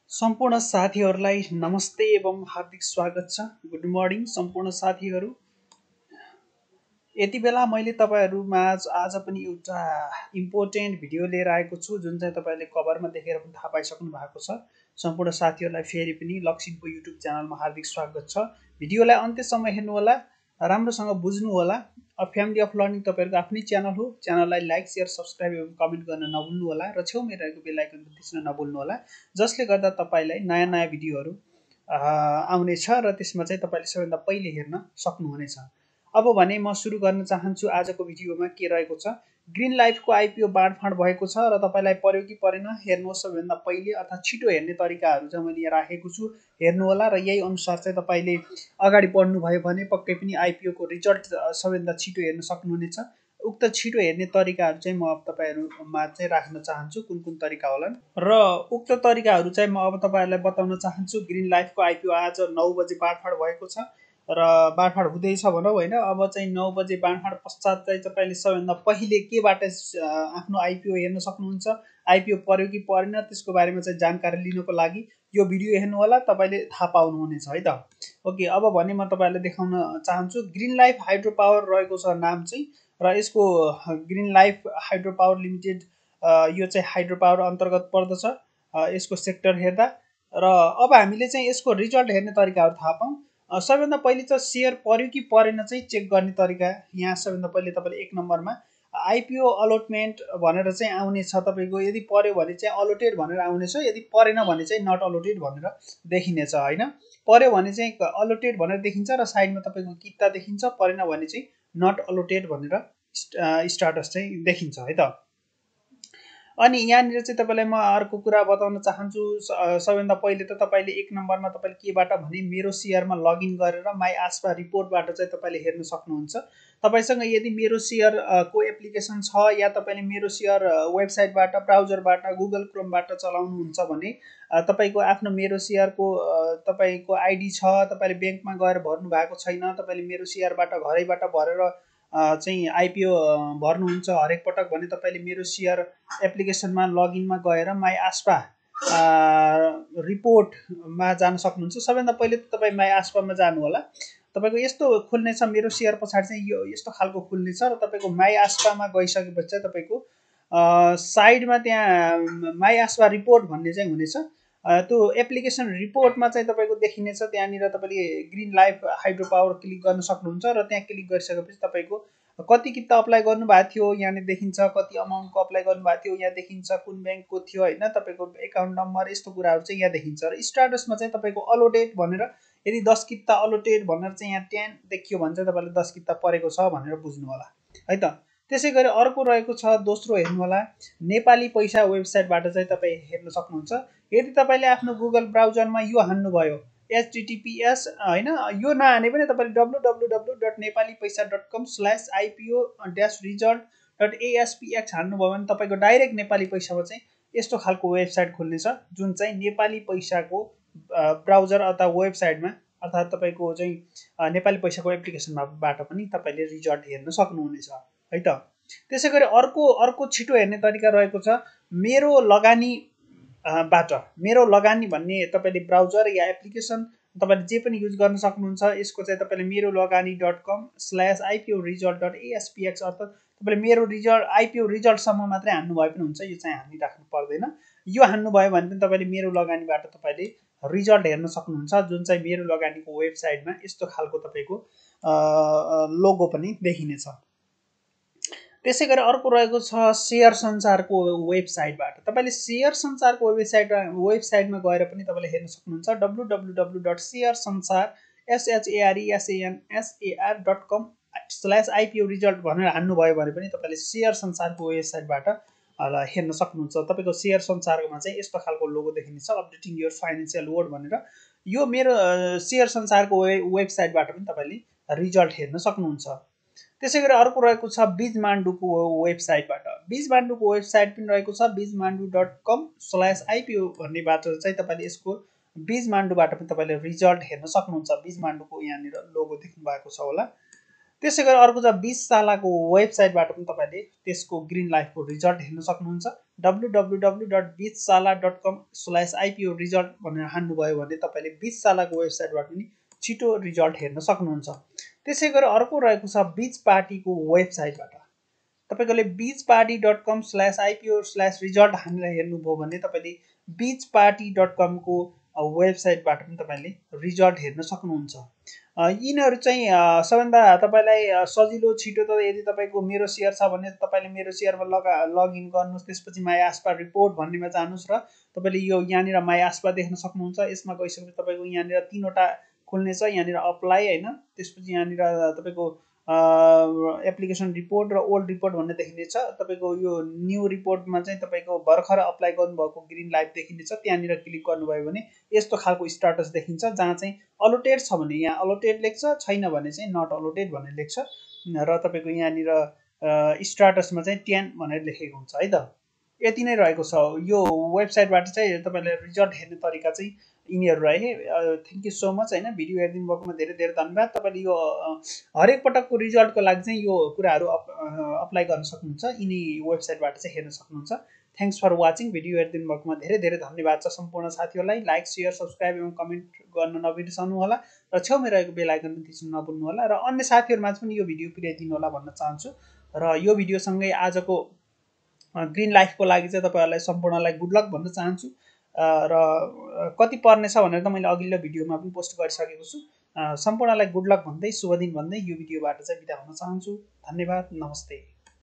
सम्पूर्ण साथीहरूलाई नमस्ते एवं हार्दिक स्वागत छ। गुड मर्निङ सम्पूर्ण साथीहरू। यति बेला मैले तपाईहरुमाझ आज पनि एउटा इम्पोर्टेन्ट भिडियो लिएर आएको छु, जुन चाहिँ तपाईले कभरमा देखेर पनि थाहा पाइसक्नु भएको छ। सम्पूर्ण साथीहरूलाई फेरि पनि लक्ष्मीको युट्युब च्यानलमा हार्दिक स्वागत छ। भिडियोलाई अन्त्यसम्म हेर्नु होला, राम्रोसँग बुझ्नु होला। फ्यामिली अफ लर्निङ तपाईहरुको आफ्नै च्यानल हो। च्यानललाई लाइक, शेयर, सब्स्क्राइब एवं कमेन्ट गर्न नभुल्नु होला र छेउमै रहेको बेल आइकन थिच्न नभुल्नु होला, जसले गर्दा तपाईलाई नयाँ नयाँ भिडियोहरू आउनेछ र त्यसमा चाहिँ तपाईले सबैभन्दा पहिले हेर्न सक्नुहुनेछ। अब भने म सुरु गर्न चाहन्छु आजको भिडियोमा के रहेको छ। ग्रीन लाइफको आइपिओ बाँडफाँड भएको छ र तपाईलाई पर्यो कि परेन हेर्नुहोस्। सबैभन्दा पहिले अर्थात् छिटो हेर्ने तरिकाहरू चाहिँ मैले यहाँ राखेको छु, हेर्नु होला र यही अनुसार चाहिँ तपाईले अगाडि बढ्नु भयो भने पक्कै पनि आइपिओ को रिजल्ट सबैभन्दा छिटो हेर्न सक्नुहुनेछ। उक्त छिटो हेर्ने तरिकाहरू चाहिँ म अब तपाईहरुमा चाहिँ राख्न चाहन्छु, कुन कुन तरिका होलान् र उक्त तरिकाहरू चाहिँ म अब तपाईहरुलाई बताउन चाहन्छु। ग्रीन लाइफको आइपिओ आज 9 बजे बाँडफाँड भएको छ र बाँडफाँड हुँदैछ भनौँ होइन। अब चाहिँ 9 बजे बाँडफाँड पश्चात चाहिँ तपाईले सबैभन्दा पहिले केबाट आफ्नो आइपिओ हेर्न सक्नुहुन्छ, आइपिओ पर्यो कि परेन त्यसको बारेमा चाहिँ जानकारी लिनको लागि यो भिडियो हेर्नु होला, तपाईले थाहा पाउनुहुनेछ है त। ओके, अब भने म तपाईहरुलाई देखाउन चाहन्छु। ग्रीन लाइफ हाइड्रो पावर रहेको छ नाम चाहिँ, र यसको green life hydro power limited यो चाहिँ हाइड्रो पावर अन्तर्गत पर्दछ यसको सेक्टर हेर्दा। र अब हामीले चाहिँ यसको रिजल्ट हेर्ने तरिकाहरू थाहा पाऊँ। सबैभन्दा पहिले चाहिँ सेयर पर्यो कि परेन चाहिँ चेक गर्ने तरिका यहाँ सबैभन्दा पहिले तपाईले 1 नम्बरमा आइपिओ अलॉटमेन्ट भनेर चाहिँ आउनेछ तपाईको। यदि पर्यो भने चाहिँ अलॉटेड भनेर आउनेछ, यदि परेन भने चाहिँ नट अलॉटेड भनेर देखिनेछ हैन। पर्यो भने चाहिँ अलॉटेड भनेर देखिन्छ र साइडमा तपाईको किता देखिन्छ, परेन भने चाहिँ नट अलॉटेड भनेर स्टाटस चाहिँ देखिन्छ है त। अनि यहाँनिर चाहिँ तपाईलाई म अर्को कुरा बताउन चाहन्छु। सबैभन्दा पहिले त तपाईले 1 नम्बरमा तपाईले केबाट भने मेरो शेयरमा लगइन गरेर माई आस्पा रिपोर्टबाट चाहिँ तपाईले हेर्न सक्नुहुन्छ। तपाईसँग यदि मेरो शेयर को एप्लिकेसन छ या तपाईले मेरो शेयर वेबसाइटबाट, ब्राउजरबाट, गुगल क्रोमबाट चलाउनुहुन्छ भने तपाईको आफ्नो मेरो शेयरको तपाईको आइडी छ, तपाईले ब्याङ्कमा गएर भर्नु भएको छैन, तपाईले मेरो शेयरबाट घरैबाट भरेर चाहिँ आइपिओ भर्नुहुन्छ हरेक पटक भने तपाईले मेरो शेयर एप्लिकेसनमा लगइनमा गएर माई आस्पा रिपोर्टमा जान सक्नुहुन्छ। सबैभन्दा पहिले त तपाई माई आस्पामा जानु होला। तपाईको यस्तो खुल्नेछ, मेरो शेयर पछाडि चाहिँ यो यस्तो खालको खुल्नेछ र तपाईको माई आस्पामा गइसकेपछि चाहिँ तपाईको साइडमा त्यहाँ माई आस्पा रिपोर्ट भन्ने चाहिँ हुनेछ। त्यो एप्लिकेसन रिपोर्टमा चाहिँ तपाईको देखिनेछ। त्यहाँनिर तपाईले green life hydro power click गर्न सक्नुहुन्छ र त्यहाँ क्लिक गरिसकेपछि तपाईको कति किता अप्लाई गर्नुभएको थियो यहाँ देखिन्छ, कति अमाउन्टको अप्लाई गर्नुभएको थियो यहाँ देखिन्छ, कुन ब्याङ्कको थियो हैन, तपाईको एकाउन्ट नम्बर, यस्तो कुराहरू चाहिँ यहाँ देखिन्छ। र स्टाटसमा चाहिँ तपाईको अलॉटेड भनेर यदि 10 किता अलॉटेड भनेर चाहिँ यहाँ 10 देखियो भने चाहिँ तपाईले 10 किता परेको छ भनेर बुझ्नु होला है त। त्यसैगरी अर्को रहेको छ, दोस्रो हेर्नु होला, नेपाली पैसा वेबसाइटबाट चाहिँ तपाई हेर्न सक्नुहुन्छ। यदि तपाईले आफ्नो गुगल ब्राउजरमा यो हान्नु भयो https हैन, यो नहाने पनि तपाईले www.nepalipaisa.com/ipo-result.aspx हान्नु भयो भने तपाईको डाइरेक्ट नेपाली पैसामा चाहिँ यस्तो खालको वेबसाइट खुल्नेछ, जुन चाहिँ नेपाली पैसाको ब्राउजर अथवा वेबसाइटमा अर्थात् तपाईको चाहिँ नेपाली पैसाको एप्लिकेसनबाट पनि तपाईले रिजल्ट हेर्न सक्नुहुनेछ है त। त्यसैगरी अर्को छिटो हेर्ने तरिका रहेको छ मेरो लगानी बाट। मेरो लगानी भन्ने तपाईले ब्राउजर या एप्लिकेसन तपाईले जे पनि युज गर्न सक्नुहुन्छ। यसको चाहिँ तपाईले मेरो लगानी.com/ipo-result.aspx अर्थात् तपाईले मेरो रिजल्ट आइपिओ रिजल्ट सम्म मात्रै हान्नु भए पनि हुन्छ, यो चाहिँ हानिराख्नु पर्दैन। यो हान्नु भयो भने पनि तपाईले मेरो लगानीबाट तपाईले रिजल्ट हेर्न सक्नुहुन्छ, जुन चाहिँ मेरो लगानीको वेबसाइटमा यस्तो खालको तपाईको लोगो पनि देखिनेछ। त्यसैगरी अर्को रहेको छ शेयर संसारको वेबसाइटबाट। तपाईले शेयर संसारको वेबसाइटमा गएर पनि तपाईले हेर्न सक्नुहुन्छ। www.sharsansar.com/ipo-result भनेर हान्नु भयो भने पनि तपाईले शेयर संसारको वेबसाइटबाट हेर्न सक्नुहुन्छ। तपाईको शेयर संसारमा चाहिँ यस्तो खालको लोगो देखिनेछ, अपडेटिङ योर फाइनान्शियल वर्ड भनेर। यो मेरो शेयर संसारको वेबसाइटबाट पनि तपाईले रिजल्ट हेर्न सक्नुहुन्छ। त्यसैगरी अर्को रहेको छ बीजमाण्डुको वेबसाइटबाट। बीजमाण्डुको वेबसाइट पनि रहेको छ बीजमाण्डु.com/ipo भन्नेबाट चाहिँ तपाईले यसको बीजमाण्डुबाट पनि तपाईले रिजल्ट हेर्न सक्नुहुन्छ। बीजमाण्डुको यहाँनिर लोगो देख्नु भएको छ होला। त्यसै गरी अर्को छ बीजशालाको वेबसाइटबाट पनि तपाईँले त्यसको ग्रिन लाइफको रिजल्ट हेर्न सक्नुहुन्छ। www.bijsala.com/IPO रिजल्ट भनेर हान्नुभयो भने तपाईँले बीजशालाको वेबसाइटबाट पनि छिटो रिजल्ट हेर्न सक्नुहुन्छ। त्यसै गरी अर्को रहेको छ बीज पार्टीको वेबसाइटबाट। तपाईँले bizparty.com/IPO/रिजल्ट हानेर हेर्नुभयो भने तपाईँले bizparty.com को वेबसाइटबाट पनि तपाईँले रिजल्ट हेर्न सक्नुहुन्छ। यिनीहरू चाहिँ सबभन्दा तपाईँलाई सजिलो छिटो त यदि तपाईँको मेरो सेयर छ भने तपाईँले मेरो सेयरमा लगइन गर्नुहोस्, त्यसपछि माई आस्पा रिपोर्ट भन्नेमा जानुहोस् र तपाईँले यो यहाँनिर माई आस्पा देख्न सक्नुहुन्छ। यसमा गइसकेपछि तपाईँको यहाँनिर 3वटा खुल्नेछ, यहाँनिर अप्लाई होइन, त्यसपछि यहाँनिर तपाईँको एप्लिकेसन रिपोर्ट र ओल्ड रिपोर्ट भन्ने देखिनेछ। तपाईँको यो न्यू रिपोर्टमा चाहिँ तपाईँको भर्खर अप्लाई गर्नुभएको ग्रिन लाइफ देखिनेछ, त्यहाँनिर क्लिक गर्नुभयो भने यस्तो खालको स्टाटस देखिन्छ, जहाँ चाहिँ अलोटेड छ भने यहाँ अलोटेड लेख्छ, छैन भने चाहिँ नट अलोटेड भनेर लेख्छ र तपाईँको यहाँनिर स्टाटसमा चाहिँ 10 भनेर लेखेको हुन्छ है त। यति नै रहेको छ। यो वेबसाइटबाट चाहिँ तपाईँले रिजल्ट हेर्ने तरिका चाहिँ यिनीहरू रहे। थ्याङ्क यू सो मच होइन, भिडियो हेरिदिनु भएकोमा धेरै धेरै धन्यवाद। तपाईँले यो हरेक पटकको रिजल्टको लागि चाहिँ यो कुराहरू अप्लाई गर्न सक्नुहुन्छ, यिनी वेबसाइटबाट चाहिँ हेर्न सक्नुहुन्छ। Thanks for watching. भिडियो हेरिदिनु भएकोमा धेरै धेरै धन्यवाद छ सम्पूर्ण साथीहरूलाई। लाइक, सेयर, सब्सक्राइब एवं कमेन्ट गर्न नबिर्सनु होला र छेउमै रहेको बेल आइकन पनि थिच्न नभुल्नु होला र अन्य साथीहरूमा पनि यो भिडियो पुर्याइदिनु होला भन्न चाहन्छु। र यो भिडियोसँगै आजको ग्रिन लाइफको लागि चाहिँ तपाईँहरूलाई सम्पूर्णलाई गुड लक भन्न चाहन्छु। र कति पर्नेछ भनेर त मैले अघिल्लो भिडियोमा पनि पोस्ट गरिसकेको छु। सम्पूर्णलाई गुड लक भन्दै शुभ दिन भन्दै यो भिडियोबाट चाहिँ बिदा हुन चाहन्छु। धन्यवाद, नमस्ते।